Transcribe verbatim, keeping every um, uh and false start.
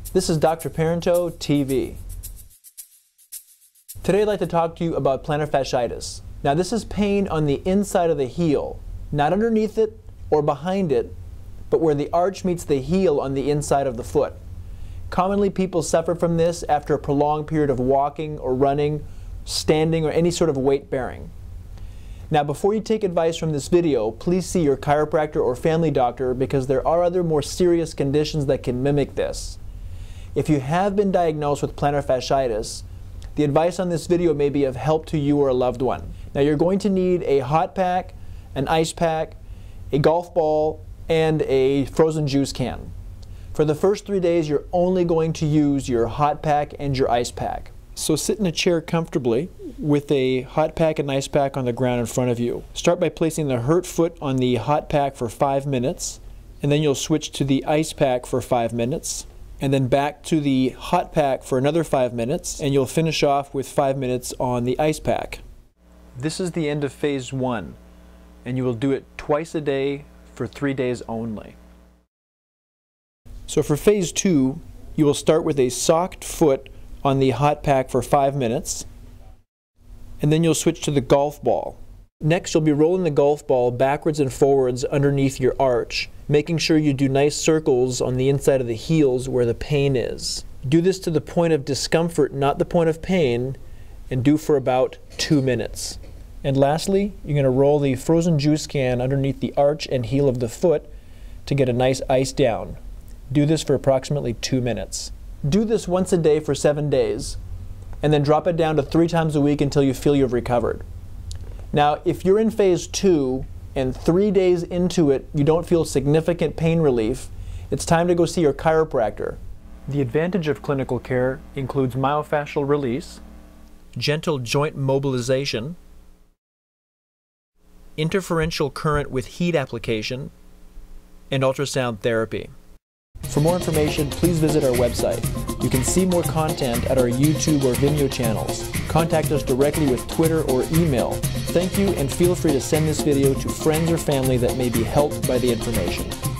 This is Doctor Parenteau T V. Today I'd like to talk to you about plantar fasciitis. Now this is pain on the inside of the heel, not underneath it or behind it, but where the arch meets the heel on the inside of the foot. Commonly people suffer from this after a prolonged period of walking or running, standing, or any sort of weight bearing. Now before you take advice from this video, please see your chiropractor or family doctor because there are other more serious conditions that can mimic this. If you have been diagnosed with plantar fasciitis, the advice on this video may be of help to you or a loved one. Now you're going to need a hot pack, an ice pack, a golf ball, and a frozen juice can. For the first three days you're only going to use your hot pack and your ice pack. So sit in a chair comfortably with a hot pack and ice pack on the ground in front of you. Start by placing the hurt foot on the hot pack for five minutes, and then you'll switch to the ice pack for five minutes, and then back to the hot pack for another five minutes, and you'll finish off with five minutes on the ice pack. This is the end of phase one, and you will do it twice a day for three days only. So for phase two, you will start with a socked foot on the hot pack for five minutes, and then you'll switch to the golf ball. Next, you'll be rolling the golf ball backwards and forwards underneath your arch, making sure you do nice circles on the inside of the heels where the pain is. Do this to the point of discomfort, not the point of pain, and do for about two minutes. And lastly, you're going to roll the frozen juice can underneath the arch and heel of the foot to get a nice ice down. Do this for approximately two minutes. Do this once a day for seven days, and then drop it down to three times a week until you feel you've recovered. Now, if you're in phase two and three days into it you don't feel significant pain relief, it's time to go see your chiropractor. The advantage of clinical care includes myofascial release, gentle joint mobilization, interferential current with heat application, and ultrasound therapy. For more information, please visit our website. You can see more content at our YouTube or Vimeo channels. Contact us directly with Twitter or email. Thank you, and feel free to send this video to friends or family that may be helped by the information.